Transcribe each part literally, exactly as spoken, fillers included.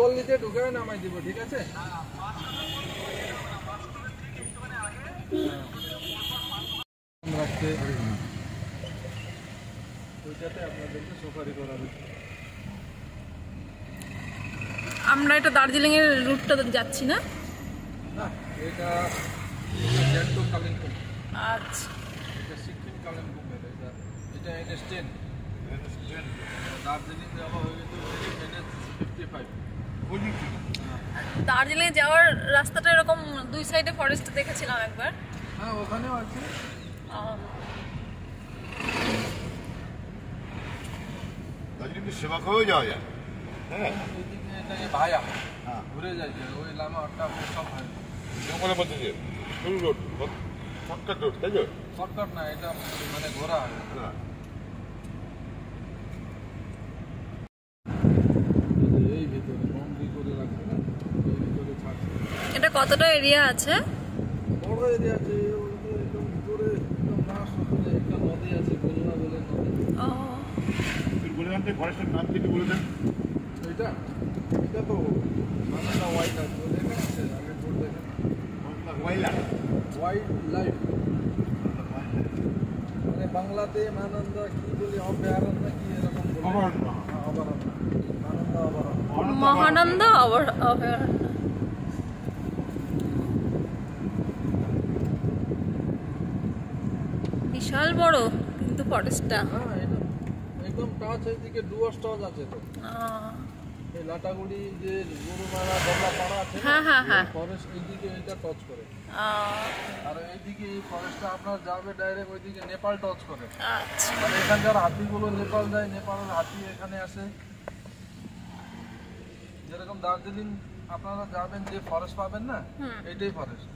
গল্লিতে ঢুকে নামাই দিব, ঠিক আছে? রাখতে ওইটাতে আপনাদেরকে সফারি করাবে। আমরা এটা দার্জিলিং এর রুটটা যাচ্ছি না? না, এটা গ্যাংটক কালিম্পং। আচ্ছা, এটা সিকিম কালিম্পং। এটা এটা NS ten. NS ten Darjeeling যাওয়া হয়ে গেছে এনএস ফিফটি ফাইভ। দার্জিলিং যাওয়ার রাস্তাটা এরকম দুই সাইডে ফরেস্ট দেখেছিলাম একবার। হ্যাঁ, ওখানেও আছে। দার্জিলিং সেবা করেও যাওয়া যায়। হ্যাঁ, ওইদিকে এটাকে ভায়া ঘুরে যায়, ওই লামাটা সব হয় জঙ্গলের মধ্যে দিয়ে সরু রোড, শর্টকাট রোড, তাই তো? শর্টকাট না, এটা মানে ঘোরা হয়। এই ভিতরে বাউন্ডারি করে রাখছে না, এই ভিতরে ছাড়ছে। এটা কতটা এরিয়া আছে? বড় এরিয়া আছে, একদম ভিতরে একদম মাস একটা নদী আছে, বলনা বলে নদী। ও, বলে দেন ফরেস্টের নাম থেকে বলে দেন। এটা এটা তো মানন্দা ওয়াইল্ড আছে, দেখেন আছে আগে বোর্ড দেখেন, ওয়াইল্ড ওয়াইল্ড লাইফ, মানে বাংলাতে মানন্দা কি বলি, অভয়ারণ্য কি এরকম বলে। অভয়ারণ্য। অভয়ারণ্য, মানন্দা অভয়ারণ্য। মহানন্দ অভয়ারণ্য। বিশাল বড় কিন্তু ফরেস্টটা। হ্যাঁ, এটা একদম টাচ, এইদিকে ডুয়ার্স টাচ আছে তো। এই লাটাগুড়ি যে গরুমারা দল্লাপাড়া আছে, হ্যাঁ হ্যাঁ হ্যাঁ, ফরেস্ট এইদিকে এটা টাচ করে। আর এইদিকে এই ফরেস্টটা আপনার যাবে ডাইরেক্ট ওইদিকে নেপাল টাচ করে। আচ্ছা, আর এখানকার হাতিগুলো নেপাল যায়, নেপালের হাতি এখানে আসে। যেরকম দার্জিলিং আপনারা যাবেন যে ফরেস্ট পাবেন না, এইটাই ফরেস্ট।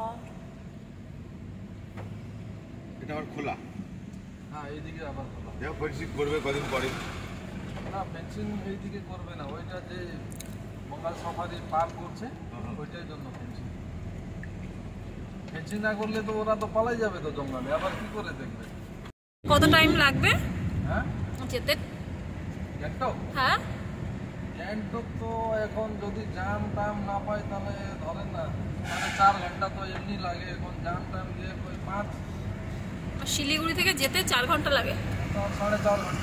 এটা আবার খোলা। হ্যাঁ, এইদিকে আবার খোলা। দেখো ফেন্সিং করবে কদিন পরে। না, ফেন্সিং এইদিকে করবে না, ওইটা যে বঙ্গাল সাফারি পার করছে ওইটার জন্য ফেন্সিং। ফেন্সিং না করলে তো ওরা তো পালাই যাবে তো জঙ্গলে, আবার কি করে দেখবে। কত টাইম লাগবে হ্যাঁ যেতে? গ্যাংটক? হ্যাঁ, গ্যাংটক তো এখন যদি জাম টাম না পাই তাহলে ধরেন না মানে চার ঘন্টা তো এমনি লাগে। এখন জাম টাম দিয়ে ওই পাঁচ, শিলিগুড়ি থেকে যেতে চার ঘন্টা লাগে। साढ़े चार घंटा।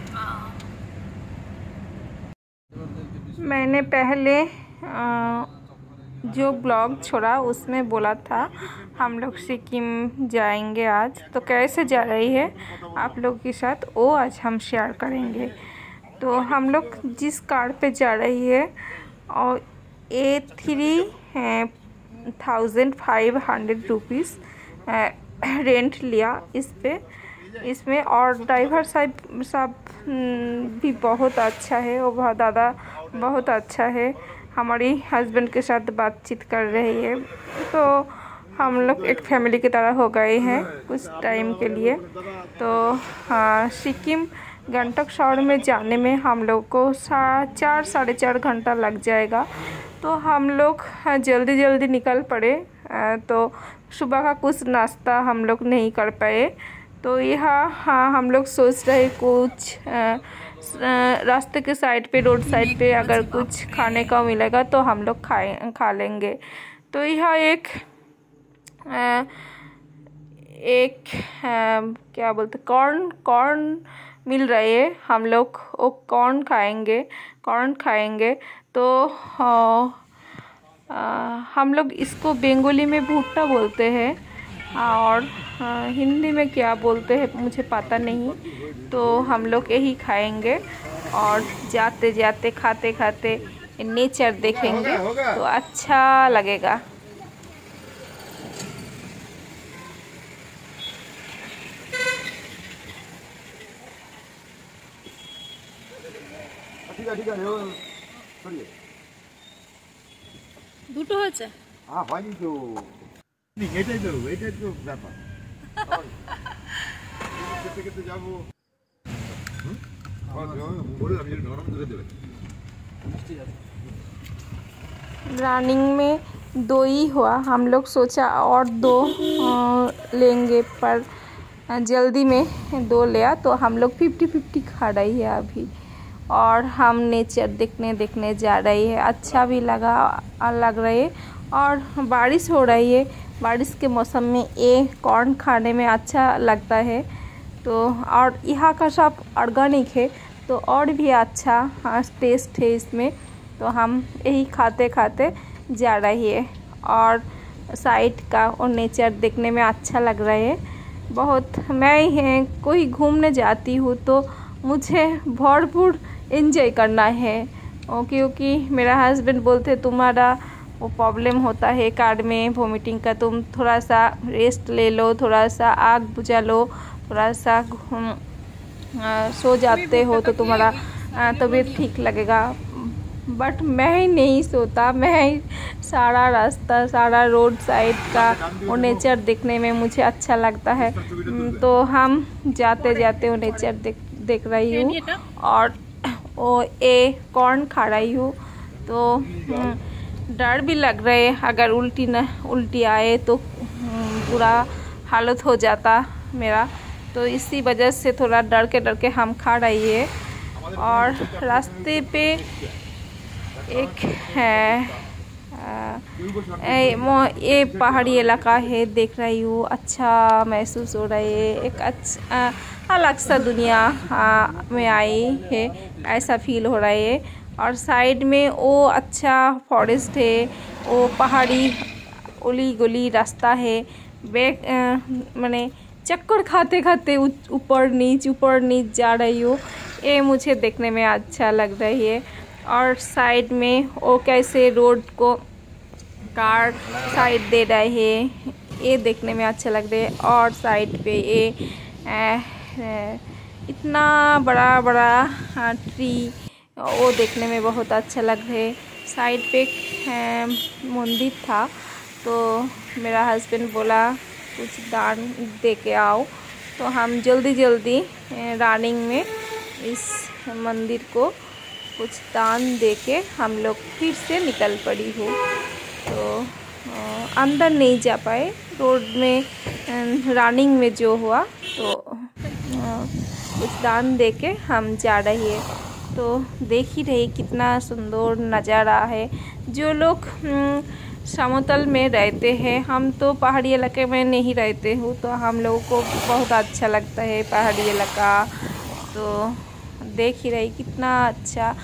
मैंने पहले जो ब्लॉग छोड़ा उसमें बोला था हम लोग सिक्किम जाएंगे आज, तो कैसे जा रही है आप लोग के साथ वो आज हम शेयर करेंगे। तो हम लोग जिस कार पे जा रही है और a three thousand five hundred rupees rent लिया इस पे इसमें, और ड्राइवर साहब साहब भी बहुत अच्छा है, वो बहुत दादा बहुत अच्छा है, हमारी हस्बैंड के साथ बातचीत कर रही है। तो हम लोग एक फैमिली की तरह हो गए हैं कुछ टाइम के लिए। तो हाँ, सिक्किम गंगटोक शहर में जाने में हम लोग को सा चार साढ़े चार घंटा लग जाएगा। तो हम लोग जल्दी जल्दी निकल पड़े, तो सुबह का कुछ नाश्ता हम लोग नहीं कर पाए। तो यहाँ हाँ हम लोग सोच रहे कुछ रास्ते के साइड पे, रोड साइड पे अगर कुछ खाने का मिलेगा तो हम लोग खाए खा लेंगे। तो यहाँ एक आ, एक आ, क्या बोलते कॉर्न कॉर्न मिल रही है, हम लोग वो कॉर्न खाएंगे कॉर्न खाएंगे तो आ, आ, हम लोग इसको बंगाली में भुट्टा बोलते हैं और आ, हिंदी में क्या बोलते हैं मुझे पता नहीं। तो हम लोग यही खाएंगे और जाते जाते खाते खाते नेचर देखेंगे तो अच्छा लगेगा। দুটো হয়েছে? হ্যাঁ, হয়নি তো, এটাই তো এটাই তো ব্যাপার। খেতে খেতে যাবো, নরম ধরে দেবে। रनिंग में दो ही हुआ, हम लोग सोचा और दो लेंगे पर जल्दी में दो लिया, तो हम लोग फिफ्टी फिफ्टी खा रही है अभी। और हम नेचर देखने देखने जा रही है। अच्छा भी लगा लग रही है और बारिश हो रही है। बारिश के मौसम में ये कॉर्न खाने में अच्छा लगता है। तो और यहाँ का सब ऑर्गेनिक है तो और भी अच्छा हाँ टेस्ट है इसमें। तो हम यही खाते खाते जा रही है और साइड का और नेचर देखने में अच्छा लग रहा है बहुत। मैं है कोई घूमने जाती हूँ तो मुझे भरपूर एंजॉय करना है, क्योंकि मेरा हस्बैंड बोलते तुम्हारा वो प्रॉब्लम होता है कार में वोमिटिंग का, तुम थोड़ा सा रेस्ट ले लो, थोड़ा सा आग बुझा लो, थोड़ा सा आ, सो जाते हो तो तुम्हारा तबीयत ठीक लगेगा। बट मैं ही नहीं सोता, मैं ही सारा रास्ता सारा रोड साइड का वो नेचर देखने में मुझे अच्छा लगता है। तो हम जाते जाते वो नेचर देख देख रही हूँ और वो ए कॉर्न खा रही हूँ। तो डर भी लग रहा है, अगर उल्टी न उल्टी आए तो बुरा हालत हो जाता मेरा। तो इसी वजह से थोड़ा डर के डर के हम खा रही है। और रास्ते पे एक है ये पहाड़ी इलाका है, देख रही हूँ, अच्छा महसूस हो रहा है। एक अच्छा अलग सा दुनिया में आई है ऐसा फील हो रहा है। और साइड में वो अच्छा फॉरेस्ट है, वो पहाड़ी उली गुली रास्ता है। बैक मैंने चक्कर खाते खाते ऊपर नीच ऊपर नीच जा रही हूँ, ये मुझे देखने में अच्छा लग रही है। और साइड में वो कैसे रोड को कार साइड दे रहे हैं, ये देखने में अच्छा लग रहा है। और साइड पे ये आ, आ, इतना बड़ा बड़ा ट्री वो देखने में बहुत अच्छा लग रहा है। साइड पे मंदिर था तो मेरा हस्बैंड बोला कुछ दान दे के आओ, तो हम जल्दी जल्दी रनिंग में इस मंदिर को कुछ दान दे के हम लोग फिर से निकल पड़ी हूँ। तो अंदर नहीं जा पाए, रोड में रनिंग में जो हुआ तो कुछ दान दे के हम जा रही है। तो देख ही रही कितना सुंदर नज़ारा है। जो लोग समतल में रहते हैं, हम तो पहाड़ी इलाके में नहीं रहते हूँ, तो हम लोगों को बहुत अच्छा लगता है पहाड़ी इलाका। तो देख ही रही कितना अच्छा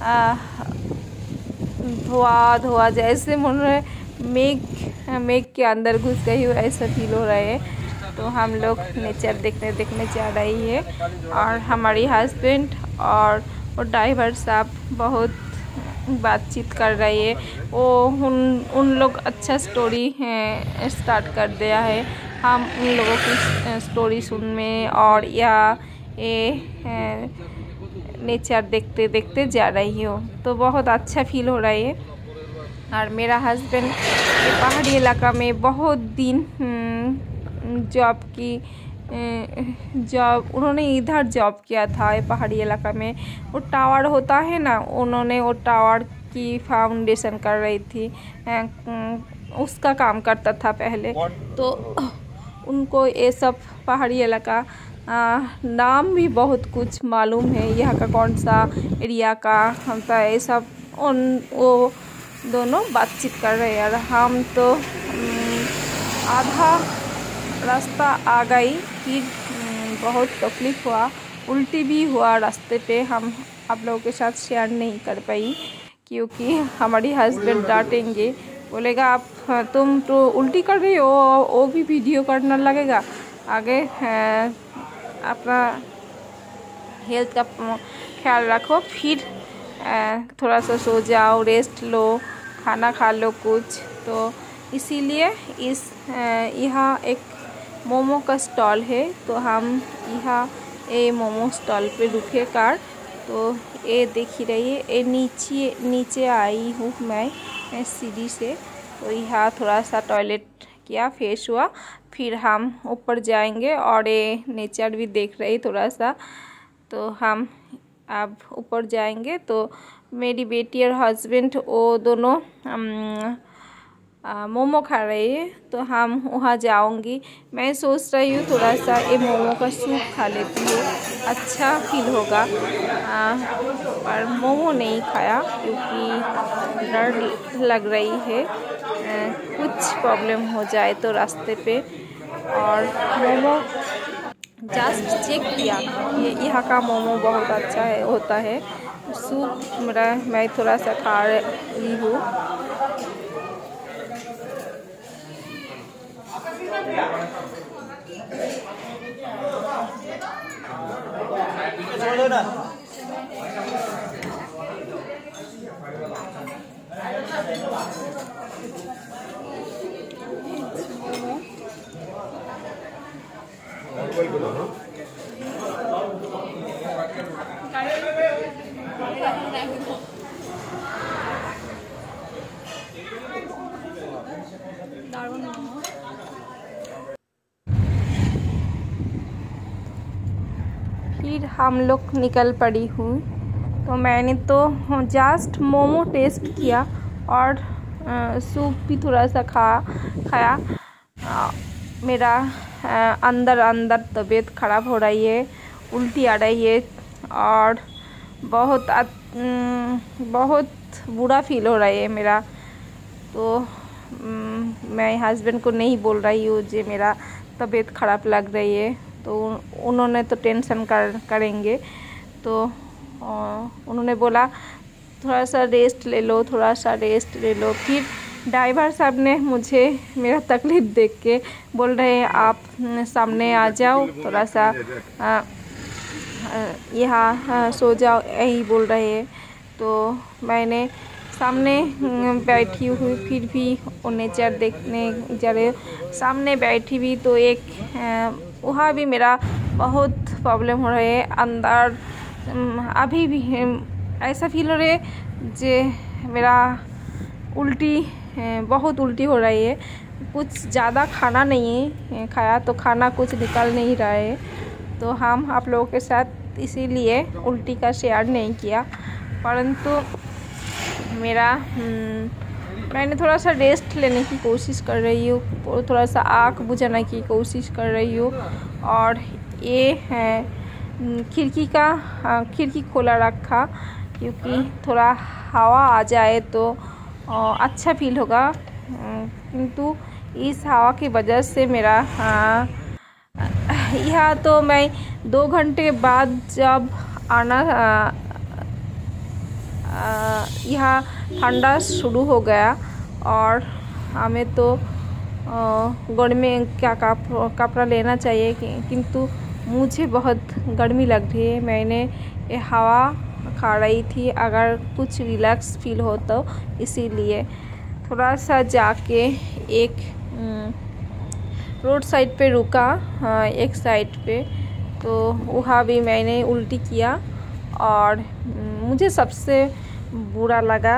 धुआं धुआं जैसे मन मेघ मेघ के अंदर घुस गई हो ऐसा फील हो रहा है। तो हम लोग नेचर देखने देखने जा रही है और हमारी हस्बैंड और वो ड्राइवर साहब बहुत बातचीत कर रही है। वो उन उन लोग अच्छा स्टोरी है स्टार्ट कर दिया है, हम उन लोगों की स्टोरी सुन में और या ये नेचर देखते देखते जा रही हो। तो बहुत अच्छा फील हो रहा है। और मेरा हस्बैंड ये पहाड़ी इलाका में बहुत दिन जॉब की जॉब उन्होंने इधर जॉब किया था। ये पहाड़ी इलाका में वो टावर होता है ना, उन्होंने वो टावर की फाउंडेशन कर रही थी, उसका काम करता था पहले। तो उनको ये सब पहाड़ी इलाका आ, नाम भी बहुत कुछ मालूम है, यहाँ का कौन सा एरिया का होता है, ये सब उन वो दोनों बातचीत कर रहे हैं। और हम तो आधा रास्ता आ गई, फिर बहुत तकलीफ़ हुआ, उल्टी भी हुआ रास्ते पे। हम आप लोगों के साथ शेयर नहीं कर पाई क्योंकि हमारी हस्बैंड डांटेंगे, बोलेगा आप तुम तो उल्टी कर रही हो, वो भी वीडियो करना लगेगा आगे। अपना हेल्थ का ख्याल रखो, फिर थोड़ा सा सो जाओ, रेस्ट लो, खाना खा लो कुछ। तो इसीलिए इस यहाँ एक मोमो का स्टॉल है, तो हम यहाँ ये मोमो स्टॉल पे रुके कार। तो ये देख ही रही है, ये नीचे नीचे आई हूँ मैं सीढ़ी से। तो यहाँ थोड़ा सा टॉयलेट किया, फ्रेश हुआ, फिर हम ऊपर जाएंगे और ये नेचर भी देख रही थोड़ा सा। तो हम अब ऊपर जाएंगे। तो मेरी बेटी और हस्बैंड वो दोनों मोमो खा रही है, तो हम वहाँ जाऊंगी। मैं सोच रही हूँ थोड़ा सा ये मोमो का सूप खा लेती हूँ। अच्छा फील होगा। आ, पर मोमो नहीं खाया क्योंकि डर लग रही है आ, कुछ प्रॉब्लम हो जाए तो रास्ते पे। और मोमो जस्ट चेक किया, ये यहाँ का मोमो बहुत अच्छा है होता है। सूप मेरा मैं थोड़ा सा खा रही हूँ। फिर हम लोग निकल पड़ी हूँ। तो मैंने तो जस्ट मोमो टेस्ट किया और सूप भी थोड़ा सा खा खाया। आ, मेरा आ, अंदर अंदर तबीयत ख़राब हो रही है, उल्टी आ रही है और बहुत आ, बहुत बुरा फील हो रहा है मेरा। तो मैं हस्बैंड को नहीं बोल रही हूँ जे मेरा तबीयत ख़राब लग रही है, तो उन्होंने तो टेंशन कर करेंगे। तो उन्होंने बोला थोड़ा सा रेस्ट ले लो, थोड़ा सा रेस्ट ले लो। फिर ड्राइवर साहब ने मुझे मेरा तकलीफ़ देख के बोल रहे हैं आप सामने आ जाओ, थोड़ा सा यहाँ सो जाओ, यही बोल रहे हैं। तो मैंने सामने बैठी हुई, फिर भी वो नेचर देखने जा रहे सामने बैठी हुई। तो एक वहाँ भी मेरा बहुत प्रॉब्लम हो रहा है अंदर। अभी भी ऐसा फील हो रहा है जे मेरा उल्टी बहुत उल्टी हो रही है। कुछ ज़्यादा खाना नहीं खाया तो खाना कुछ निकल नहीं रहा है। तो हम आप लोगों के साथ इसीलिए उल्टी का शेयर नहीं किया, परंतु मेरा मैंने थोड़ा सा रेस्ट लेने की कोशिश कर रही हूँ, थोड़ा सा आँख बुझाने की कोशिश कर रही हूँ। और ये है खिड़की का खिड़की खोला रखा क्योंकि थोड़ा हवा आ जाए तो अच्छा फील होगा। किंतु इस हवा की वजह से मेरा यहाँ तो मैं दो घंटे के बाद जब आना यहाँ ठंडा शुरू हो गया और हमें तो गर्मी में क्या कपड़ा लेना चाहिए, किंतु मुझे बहुत गर्मी लग रही है। मैंने ये हवा खा रही थी अगर कुछ रिलैक्स फील हो तो, इसीलिए थोड़ा सा जाके एक रोड साइड पे रुका, एक साइड पे। तो वहाँ भी मैंने उल्टी किया और मुझे सबसे बुरा लगा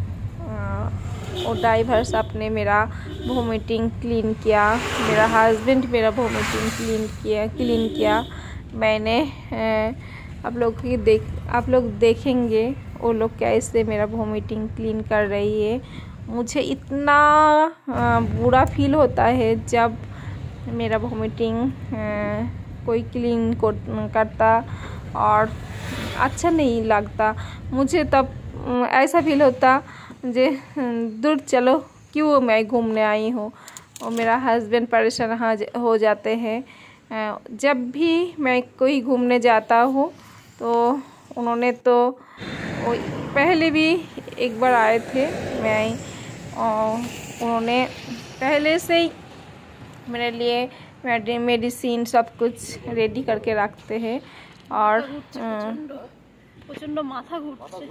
और ड्राइवर साहब ने मेरा वोमिटिंग क्लीन किया, मेरा हस्बैंड मेरा वोमिटिंग क्लीन किया क्लीन किया मैंने। आप लोग की देख आप लोग देखेंगे वो लोग कैसे मेरा वोमिटिंग क्लीन कर रही है। मुझे इतना बुरा फील होता है जब मेरा वोमिटिंग कोई क्लीन करता और अच्छा नहीं लगता मुझे। तब ऐसा फील होता जे दूर चलो, क्यों मैं घूमने आई हूँ। और मेरा हस्बैंड परेशान हो जाते हैं। जब भी मैं कोई घूमने जाता हूँ तो उन्होंने तो पहले भी एक बार आए थे, मैं उन्होंने पहले से ही मेरे लिए मेडिसिन सब कुछ रेडी करके रखते हैं। और प्रचंड माथा घुरছে।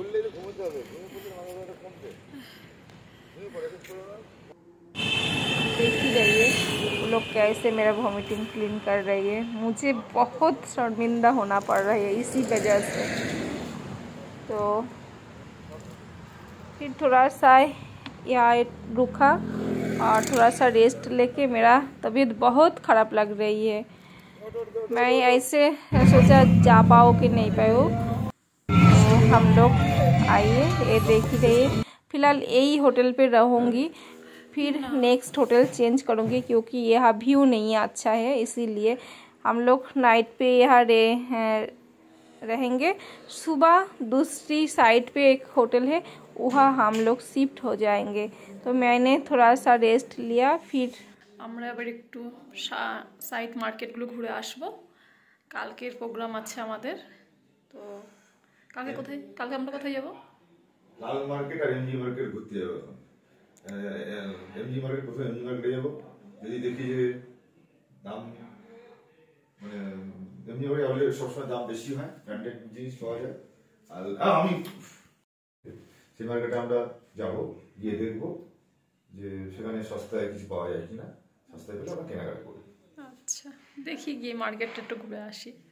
देख ही रहिए वो लोग कैसे मेरा वॉमिटिंग क्लीन कर रही है। मुझे बहुत शर्मिंदा होना पड़ रहा है इसी वजह से। तो फिर थोड़ा सा यहाँ रुका और थोड़ा सा रेस्ट लेके, मेरा तबीयत बहुत ख़राब लग रही है। मैं ऐसे सोचा जा पाओ कि नहीं पाओ। तो हम लोग आइए, ये देख ही रहिए। फ़िलहाल यही होटल पे रहूँगी, फिर नेक्स्ट होटल चेंज करूँगी क्योंकि यह व्यू नहीं अच्छा है, इसीलिए हम लोग नाइट पे यहाँ रे रहेंगे। सुबह दूसरी साइड पे एक होटल है, वहाँ हम लोग शिफ्ट हो जाएंगे। तो मैंने थोड़ा सा रेस्ट लिया, फिर আমরা এবার একটু সাইড মার্কেটগুলো ঘুরে আসবো। কালকের প্রোগ্রাম আছে আমাদের। তো কালকে কোথায় কালকে আমরা কোথায় যাব? লাল মার্কেট আর এমজি মার্কেট ঘুরতে যাবো। এমজি মার্কেট কোথায় এমজি মার্কেটে যাবো, যদি দেখি যে দাম মানে এমনি করে অলরেডি সবসময় দাম বেশি হয়, ব্র্যান্ডেড জিনিস পাওয়া যায়। আর আমি সেই মার্কেটে আমরা যাব, গিয়ে দেখবো যে সেখানে সস্তায় কিছু পাওয়া যায় কিনা। সস্তায় পেলে আমরা কেনাকাটা করি। আচ্ছা, দেখি গিয়ে মার্কেটটা একটু ঘুরে আসি।